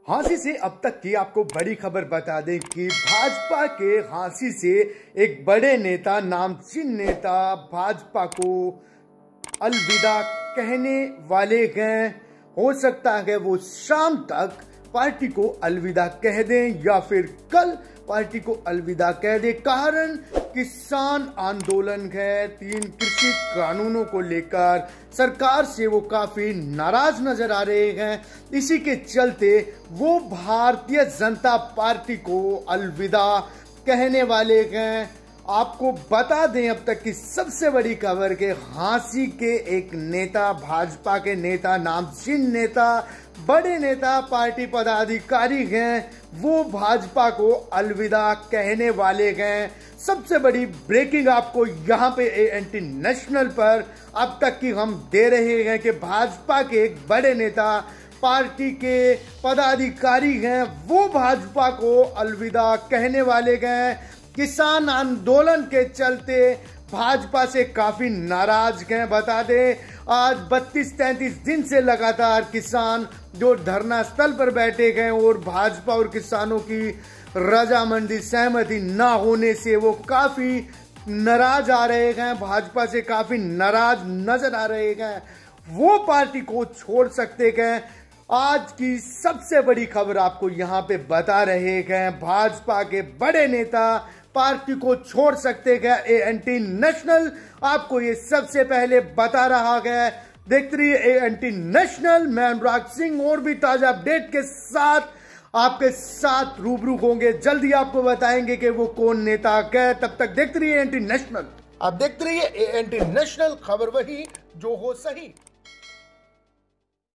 हांसी से अब तक की आपको बड़ी खबर बता दें कि भाजपा के हांसी से एक बड़े नेता, नामचीन नेता भाजपा को अलविदा कहने वाले हैं। हो सकता है वो शाम तक पार्टी को अलविदा कह दें या फिर कल पार्टी को अलविदा कह दे। कारण किसान आंदोलन है। 3 कृषि कानूनों को लेकर सरकार से वो काफी नाराज नजर आ रहे हैं। इसी के चलते वो भारतीय जनता पार्टी को अलविदा कहने वाले हैं। आपको बता दें अब तक की सबसे बड़ी खबर के हांसी के एक नेता, भाजपा के नेता, नामचीन नेता, बड़े नेता, पार्टी पदाधिकारी हैं, वो भाजपा को अलविदा कहने वाले हैं। सबसे बड़ी ब्रेकिंग आपको यहाँ पे एएनटी नेशनल पर अब तक की हम दे रहे हैं कि भाजपा के एक बड़े नेता, पार्टी के पदाधिकारी हैं, वो भाजपा को अलविदा कहने वाले हैं। किसान आंदोलन के चलते भाजपा से काफी नाराज हैं। बता दें आज 32-33 दिन से लगातार किसान जो धरना स्थल पर बैठे गए और भाजपा और किसानों की रजामंदी सहमति ना होने से वो काफी नाराज आ रहे हैं, भाजपा से काफी नाराज नजर आ रहे हैं। वो पार्टी को छोड़ सकते हैं। आज की सबसे बड़ी खबर आपको यहाँ पे बता रहे हैं, भाजपा के बड़े नेता पार्टी को छोड़ सकते हैं। एएनटी नेशनल आपको ये सबसे पहले बता रहा है। देखते रहिए एएनटी नेशनल। मैं अनुराग सिंह और भी ताजा अपडेट के साथ आपके साथ रूबरू होंगे। जल्दी आपको बताएंगे कि वो कौन नेता है। तब तक देखते रहिए एएनटी नेशनल। आप देखते रहिए एएनटी नेशनल, खबर वही जो हो सही।